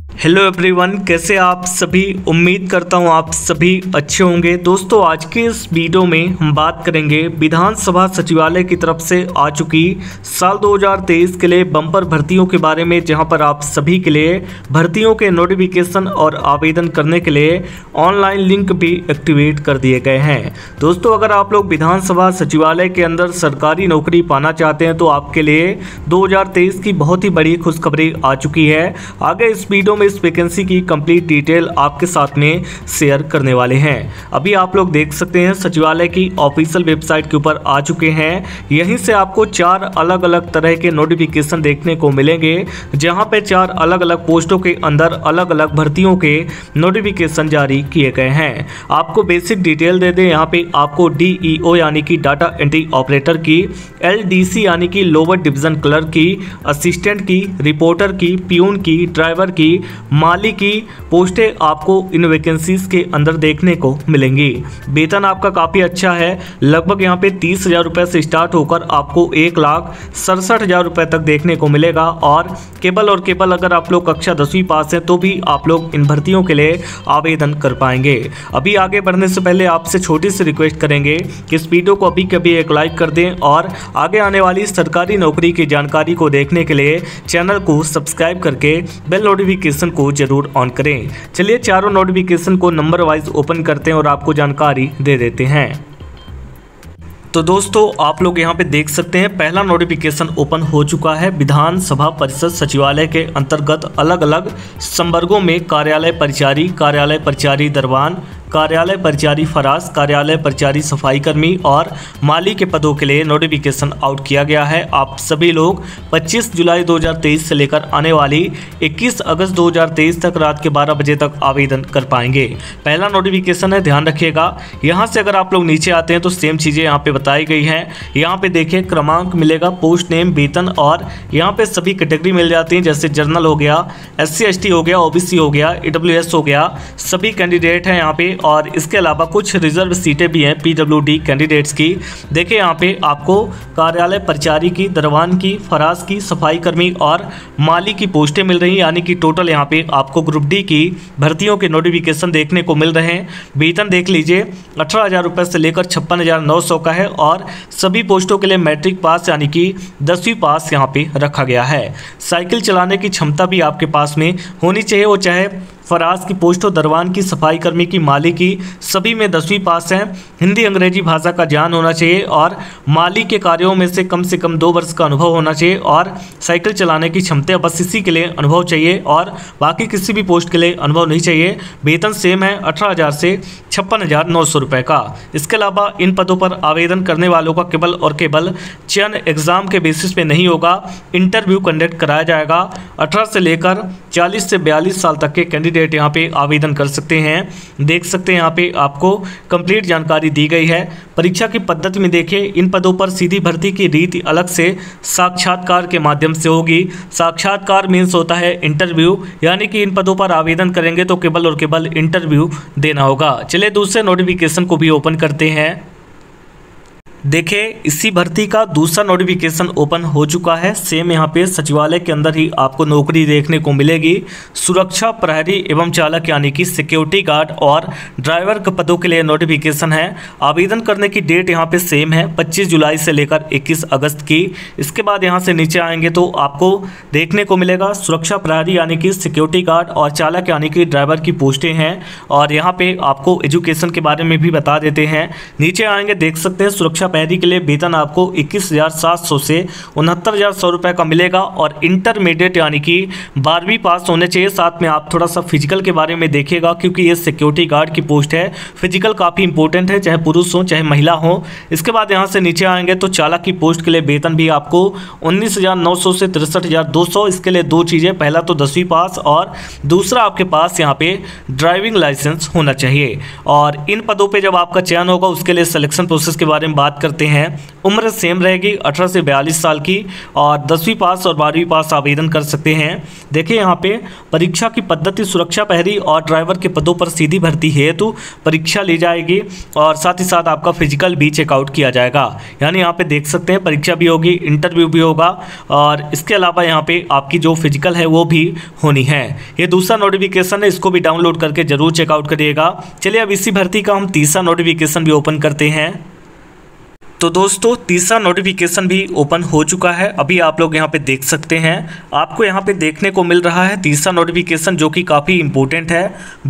Hello everyone, कैसे आप सभी। उम्मीद करता हूं आप सभी अच्छे होंगे। दोस्तों, आज के इस वीडियो में हम बात करेंगे विधानसभा सचिवालय की तरफ से आ चुकी साल 2023 के लिए बम्पर भर्तियों के बारे में, जहां पर आप सभी के लिए भर्तियों के नोटिफिकेशन और आवेदन करने के लिए ऑनलाइन लिंक भी एक्टिवेट कर दिए गए हैं। दोस्तों, अगर आप लोग विधानसभा सचिवालय के अंदर सरकारी नौकरी पाना चाहते हैं तो आपके लिए 2023 की बहुत ही बड़ी खुशखबरी आ चुकी है। आगे इस वीडियो में इस वैकेंसी की कंप्लीट डिटेल आपके साथ में शेयर करने वाले हैं। अभी आप लोग देख सकते हैं सचिवालय की ऑफिशियल वेबसाइट के ऊपर आ चुके हैं। यहीं से आपको 4 अलग अलग तरह के नोटिफिकेशन देखने को मिलेंगे, जहां पे 4 अलग अलग पोस्टों के अंदर अलग अलग भर्तियों के नोटिफिकेशन जारी किए गए हैं। आपको बेसिक डिटेल दे दें, यहाँ पे आपको DEO यानी कि डाटा एंट्री ऑपरेटर की, LDC यानी कि लोअर डिवीजन क्लर्क की, असिस्टेंट की, रिपोर्टर की, प्यून की, ड्राइवर की, माली की पोस्टें आपको इन वैकेंसीज के अंदर देखने को मिलेंगी। वेतन आपका काफ़ी अच्छा है, लगभग यहाँ पे 30,000 रुपये से स्टार्ट होकर आपको 1,67,000 रुपये तक देखने को मिलेगा। और केवल अगर आप लोग कक्षा 10वीं पास हैं तो भी आप लोग इन भर्तियों के लिए आवेदन कर पाएंगे। अभी आगे बढ़ने से पहले आपसे छोटी सी रिक्वेस्ट करेंगे कि इस वीडियो को अभी कभी एक लाइक कर दें और आगे आने वाली सरकारी नौकरी की जानकारी को देखने के लिए चैनल को सब्सक्राइब करके बेल नोटिफिकेशन को जरूर ऑन करें। चलिए चारों नोटिफिकेशन को नंबर वाइज ओपन करते हैं और आपको जानकारी दे देते हैं। तो दोस्तों, आप लोग यहां पे देख सकते हैं पहला नोटिफिकेशन ओपन हो चुका है। विधानसभा परिषद सचिवालय के अंतर्गत अलग अलग संवर्गों में कार्यालय परिचारी दरबान, कार्यालय परिचारी फरास, कार्यालय परिचारी सफाई कर्मी और माली के पदों के लिए नोटिफिकेशन आउट किया गया है। आप सभी लोग 25 जुलाई 2023 से लेकर आने वाली 21 अगस्त 2023 तक रात के 12 बजे तक आवेदन कर पाएंगे। पहला नोटिफिकेशन है, ध्यान रखिएगा। यहाँ से अगर आप लोग नीचे आते हैं तो सेम चीज़ें यहाँ पे बताई गई हैं। यहाँ पे देखिए क्रमांक मिलेगा, पोस्ट नेम, वेतन और यहाँ पे सभी कैटेगरी मिल जाती हैं, जैसे जर्नल हो गया, SC ST हो गया, OBC हो गया, EWS हो गया, सभी कैंडिडेट हैं यहाँ पे। और इसके अलावा कुछ रिजर्व सीटें भी हैं PWD कैंडिडेट्स की। देखिए यहाँ पे आपको कार्यालय परिचारी की, दरवान की, फराज की, सफाई कर्मी और माली की पोस्टें मिल रही हैं, यानी कि टोटल यहाँ पे आपको ग्रुप D की भर्तियों के नोटिफिकेशन देखने को मिल रहे हैं। वेतन देख लीजिए, 18,000 रुपये से लेकर 56,900 का है और सभी पोस्टों के लिए मैट्रिक पास यानी कि 10वीं पास यहाँ पे रखा गया है। साइकिल चलाने की क्षमता भी आपके पास में होनी चाहिए, वो चाहे फराज की पोस्ट हो, दरवान की, सफाई कर्मी की, माली की, सभी में 10वीं पास हैं। हिंदी अंग्रेजी भाषा का ज्ञान होना चाहिए और माली के कार्यों में से कम 2 वर्ष का अनुभव होना चाहिए और साइकिल चलाने की क्षमता, बस इसी के लिए अनुभव चाहिए और बाकी किसी भी पोस्ट के लिए अनुभव नहीं चाहिए। वेतन सेम है, 18,000 से 56,900 रुपये का। इसके अलावा इन पदों पर आवेदन करने वालों का केवल और केवल चयन एग्जाम के बेसिस पे नहीं होगा, इंटरव्यू कंडक्ट कराया जाएगा। 18 से लेकर 40 से 42 साल तक के कैंडिडेट यहाँ पे आवेदन कर सकते हैं। देख सकते हैं यहाँ पे आपको कंप्लीट जानकारी दी गई है। परीक्षा की पद्धति में देखिए, इन पदों पर सीधी भर्ती की रीति अलग से साक्षात्कार के माध्यम से होगी। साक्षात्कार मीन्स होता है इंटरव्यू, यानी कि इन पदों पर आवेदन करेंगे तो केवल और केवल इंटरव्यू देना होगा। चलिए दूसरे नोटिफिकेशन को भी ओपन करते हैं। देखिए, इसी भर्ती का दूसरा नोटिफिकेशन ओपन हो चुका है। सेम यहाँ पे सचिवालय के अंदर ही आपको नौकरी देखने को मिलेगी। सुरक्षा प्रहरी एवं चालक यानी कि सिक्योरिटी गार्ड और ड्राइवर के पदों के लिए नोटिफिकेशन है। आवेदन करने की डेट यहाँ पे सेम है, 25 जुलाई से लेकर 21 अगस्त की। इसके बाद यहाँ से नीचे आएंगे तो आपको देखने को मिलेगा सुरक्षा प्रहरी यानी कि सिक्योरिटी गार्ड और चालक यानी कि ड्राइवर की पोस्टें हैं। और यहाँ पे आपको एजुकेशन के बारे में भी बता देते हैं। नीचे आएंगे, देख सकते हैं सुरक्षा प्रहरी के लिए वेतन आपको 21,700 से 69,100 रुपये का मिलेगा और इंटरमीडिएट यानी कि 12वीं पास होने चाहिए। साथ में आप थोड़ा सा फिजिकल के बारे में देखिएगा, क्योंकि ये सिक्योरिटी गार्ड की पोस्ट है। फिजिकल काफ़ी इंपॉर्टेंट है, चाहे पुरुष हो चाहे महिला हो। इसके बाद यहाँ से नीचे आएंगे तो चालक की पोस्ट के लिए वेतन भी आपको 19,900 से 63,200। इसके लिए 2 चीज़ें, पहला तो 10वीं पास और दूसरा आपके पास यहाँ पे ड्राइविंग लाइसेंस होना चाहिए। और इन पदों पर जब आपका चयन होगा उसके लिए सिलेक्शन प्रोसेस के बारे में बात बात करते हैं, उम्र सेम रहेगी 18 से 42 साल की और 10वीं पास और 12वीं पास आवेदन कर सकते हैं। देखिए यहाँ पे परीक्षा की पद्धति सुरक्षा प्रहरी और ड्राइवर के पदों पर सीधी भर्ती हेतु परीक्षा ली जाएगी और साथ ही साथ आपका फिजिकल भी चेकआउट किया जाएगा। यानी यहाँ पे देख सकते हैं परीक्षा भी होगी, इंटरव्यू भी होगा और इसके अलावा यहाँ पे आपकी जो फिजिकल है वो भी होनी है। ये दूसरा नोटिफिकेशन है, इसको भी डाउनलोड करके जरूर चेकआउट करिएगा। चलिए अब इसी भर्ती का हम तीसरा नोटिफिकेशन भी ओपन करते हैं। तो दोस्तों तीसरा नोटिफिकेशन भी ओपन हो चुका है, अभी आप लोग यहाँ पे देख सकते हैं। आपको यहाँ पे देखने को मिल रहा है तीसरा नोटिफिकेशन जो कि काफ़ी इम्पोर्टेंट है।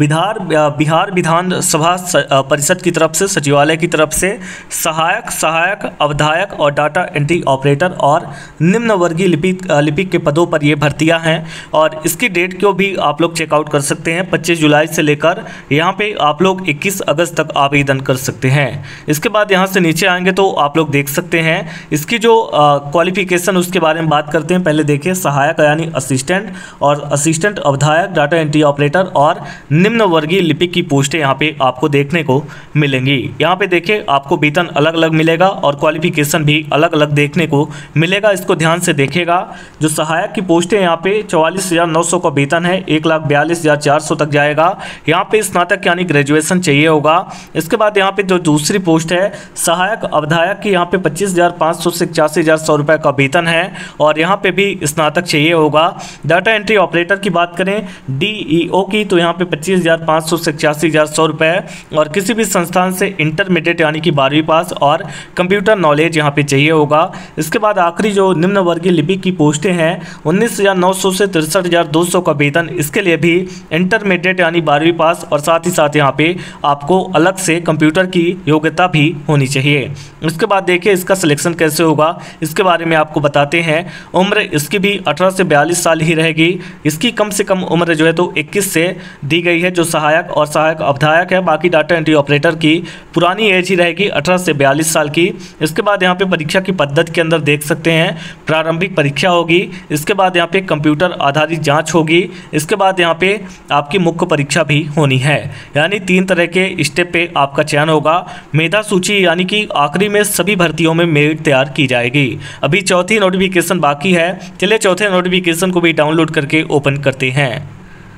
बिहार विधानसभा परिषद की तरफ से, सचिवालय की तरफ से सहायक अवधायक और डाटा एंट्री ऑपरेटर और निम्न वर्गीय लिपिक के पदों पर ये भर्तियाँ हैं और इसकी डेट को भी आप लोग चेकआउट कर सकते हैं। 25 जुलाई से लेकर यहाँ पे आप लोग 21 अगस्त तक आवेदन कर सकते हैं। इसके बाद यहाँ से नीचे आएंगे तो आप लोग देख सकते हैं इसकी जो क्वालिफिकेशन उसके बारे में बात करते हैं। पहले देखिए सहायक यानी असिस्टेंट और असिस्टेंट अवधायक, डाटा एंट्री ऑपरेटर और निम्न वर्गीय लिपिक की पोस्टें यहाँ पे आपको देखने को मिलेंगी। यहाँ पे देखिए आपको वेतन अलग अलग मिलेगा और क्वालिफिकेशन भी अलग अलग देखने को मिलेगा। इसको ध्यान से देखिएगा। जो सहायक की पोस्टें यहाँ पे 44,900 का वेतन है, 1,42,400 तक जाएगा। यहाँ पे स्नातक यानी ग्रेजुएशन चाहिए होगा। इसके बाद यहाँ पे जो दूसरी पोस्ट है सहायक अवधायक की, यहाँ पे 25,500 से 81,100 रुपये का वेतन है और यहाँ पे भी स्नातक चाहिए होगा। डाटा एंट्री ऑपरेटर की बात करें DEO की तो यहाँ पे 25,500 से 81,100 रुपये और किसी भी संस्थान से इंटरमीडिएट यानी कि 12वीं पास और कंप्यूटर नॉलेज यहाँ पे चाहिए होगा। इसके बाद आखिरी जो निम्न वर्गीय लिपिक की पोस्टें हैं 19,900 से 63,200 का वेतन, इसके लिए भी इंटरमीडिएट यानी 12वीं पास और साथ ही साथ यहाँ पे आपको अलग से कंप्यूटर की योग्यता भी होनी चाहिए। इसके बाद देखिए इसका सिलेक्शन कैसे होगा, इसके बारे में आपको बताते हैं। उम्र इसकी भी 18 से 42 साल ही रहेगी। इसकी कम से कम उम्र जो है तो 21 से दी गई है जो सहायक और सहायक अवधायक है। बाकी डाटा एंट्री ऑपरेटर की पुरानी एज ही रहेगी 18 से 42 साल की। इसके बाद यहाँ पे परीक्षा की पद्धति के अंदर देख सकते हैं प्रारंभिक परीक्षा होगी। इसके बाद यहाँ पे कंप्यूटर आधारित जाँच होगी। इसके बाद यहाँ पे आपकी मुख्य परीक्षा भी होनी है। यानी 3 तरह के स्टेप पे आपका चयन होगा। मेधा सूची यानी कि आखिरी में सभी भर्तियों में मेरिट तैयार की जाएगी। अभी चौथी नोटिफिकेशन बाकी है। चलिए चौथे नोटिफिकेशन को भी डाउनलोड करके ओपन करते हैं।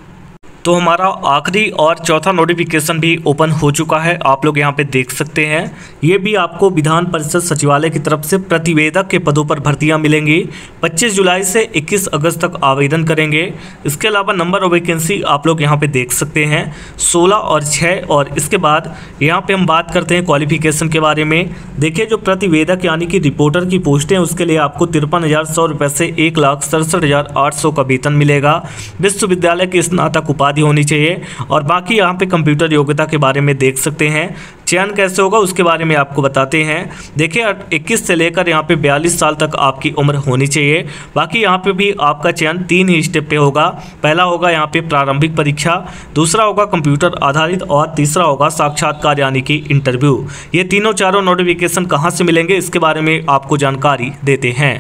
तो हमारा आखिरी और चौथा नोटिफिकेशन भी ओपन हो चुका है, आप लोग यहाँ पे देख सकते हैं। ये भी आपको विधान परिषद सचिवालय की तरफ से प्रतिवेदक के पदों पर भर्तियाँ मिलेंगी। 25 जुलाई से 21 अगस्त तक आवेदन करेंगे। इसके अलावा नंबर ऑफ वैकेंसी आप लोग यहाँ पे देख सकते हैं 16 और 6। और इसके बाद यहाँ पे हम बात करते हैं क्वालिफिकेशन के बारे में। देखिए जो प्रतिवेदक यानी कि रिपोर्टर की पोस्टें हैं उसके लिए आपको 53,100 रुपये से 1,67,800 का वेतन मिलेगा। विश्वविद्यालय की स्नातक उपाधि होनी चाहिए और बाकी यहाँ पे कंप्यूटर योग्यता के बारे में देख सकते हैं। चयन कैसे होगा उसके बारे में आपको बताते हैं। देखिए 21 से लेकर यहाँ पे 42 साल तक आपकी उम्र होनी चाहिए। बाकी यहाँ पे भी आपका चयन 3 ही स्टेप पे होगा। पहला होगा यहाँ पे प्रारंभिक परीक्षा, दूसरा होगा कंप्यूटर आधारित और तीसरा होगा साक्षात्कार यानी कि इंटरव्यू। ये तीनों चारों नोटिफिकेशन कहाँ से मिलेंगे इसके बारे में आपको जानकारी देते हैं।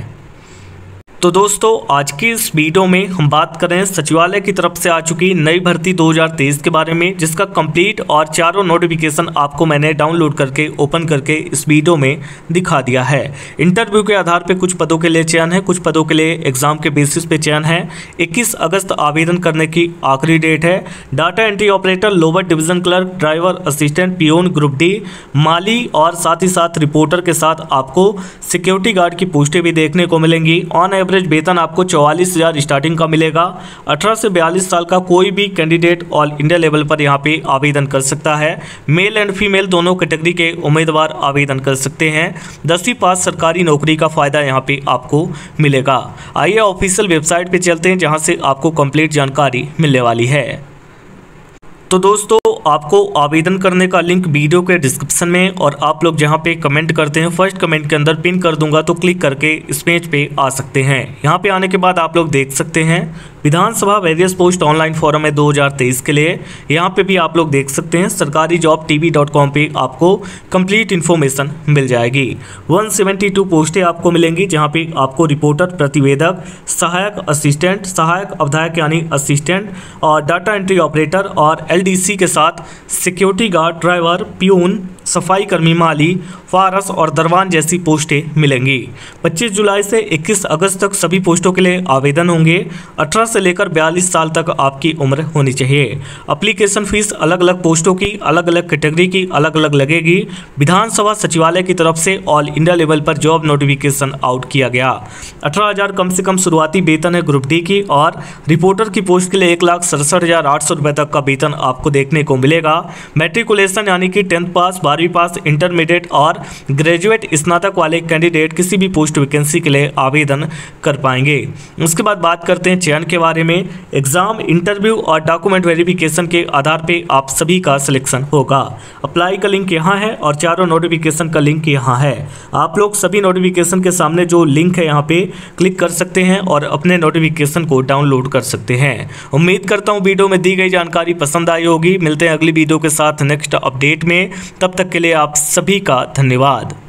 तो दोस्तों आज की इस वीडियो में हम बात करें सचिवालय की तरफ से आ चुकी नई भर्ती 2023 के बारे में, जिसका कंप्लीट और चारों नोटिफिकेशन आपको मैंने डाउनलोड करके ओपन करके इस वीडियो में दिखा दिया है। इंटरव्यू के आधार पे कुछ पदों के लिए चयन है, कुछ पदों के लिए एग्जाम के बेसिस पे चयन है। 21 अगस्त आवेदन करने की आखिरी डेट है। Data entry operator, lower division clerk, driver, assistant, peon, group D, माली और साथ ही साथ रिपोर्टर के साथ आपको सिक्योरिटी गार्ड की पोस्टें भी देखने को मिलेंगी। ऑन एवरेज वेतन आपको 44,000 स्टार्टिंग का मिलेगा। 18 से 42 साल का कोई भी कैंडिडेट ऑल इंडिया लेवल पर यहाँ पे आवेदन कर सकता है। मेल एंड फीमेल दोनों कैटेगरी के उम्मीदवार आवेदन कर सकते हैं। 10वीं पास सरकारी नौकरी का फायदा यहाँ पे आपको मिलेगा। आइए ऑफिशियल वेबसाइट पे चलते हैं जहाँ से आपको कंप्लीट जानकारी मिलने वाली है। तो दोस्तों आपको आवेदन करने का लिंक वीडियो के डिस्क्रिप्शन में और आप लोग जहां पे कमेंट करते हैं फर्स्ट कमेंट के अंदर पिन कर दूंगा, तो क्लिक करके इस पेज पे आ सकते हैं। यहां पे आने के बाद आप लोग देख सकते हैं विधानसभा वेरियस पोस्ट ऑनलाइन फॉरम है 2023 के लिए। यहाँ पे भी आप लोग देख सकते हैं सरकारी जॉब tv.com पे आपको कंप्लीट इन्फॉर्मेशन मिल जाएगी। 172 पोस्टें आपको मिलेंगी जहाँ पे आपको रिपोर्टर, प्रतिवेदक, सहायक असिस्टेंट, सहायक अवधायक यानी असिस्टेंट और डाटा एंट्री ऑपरेटर और LDC के साथ सिक्योरिटी गार्ड, ड्राइवर, पियून, सफाई कर्मी, माली, फारस और दरवान जैसी पोस्टें मिलेंगी। 25 जुलाई से 21 अगस्त तक सभी पोस्टों के लिए आवेदन होंगे। 18 से लेकर 42 साल तक आपकी उम्र होनी चाहिए। एप्लीकेशन फीस अलग अलग पोस्टों की, अलग अलग कैटेगरी की अलग अलग लगेगी। विधानसभा सचिवालय की तरफ से ऑल इंडिया लेवल पर जॉब नोटिफिकेशन आउट किया गया। 18,000 कम से कम शुरुआती वेतन है ग्रुप डी की, और रिपोर्टर की पोस्ट के लिए 1,67,800 रुपये तक का वेतन आपको देखने को मिलेगा। मैट्रिकुलेशन यानी कि 10th पास, 12वीं पास, इंटरमीडिएट और ग्रेजुएट स्नातक वाले कैंडिडेट किसी भी पोस्ट वैकेंसी के लिए आवेदन कर पाएंगे। उसके बाद बात करते हैं चयन के बारे में। एग्जाम, इंटरव्यू और डॉक्यूमेंट वेरिफिकेशन के आधार पे आप सभी का सिलेक्शन होगा। अप्लाई का लिंक यहाँ है और चारों नोटिफिकेशन का लिंक यहाँ है। आप लोग सभी नोटिफिकेशन के सामने जो लिंक है यहाँ पे क्लिक कर सकते हैं और अपने नोटिफिकेशन को डाउनलोड कर सकते हैं। उम्मीद करता हूँ वीडियो में दी गई जानकारी पसंद आई होगी। मिलते हैं अगली वीडियो के साथ नेक्स्ट अपडेट में। तब तक के लिए आप सभी का धन्यवाद।